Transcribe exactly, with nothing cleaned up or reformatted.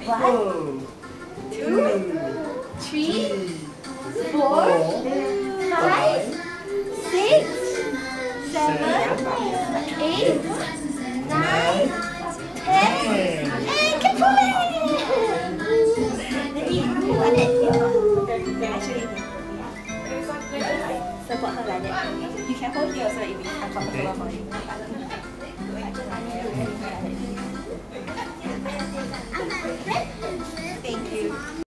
One, two, three, four, five, six, seven, eight, nine, ten. And keep pulling. Actually, support her like that. You can hold here so it will be uncomfortable for you. Thank you.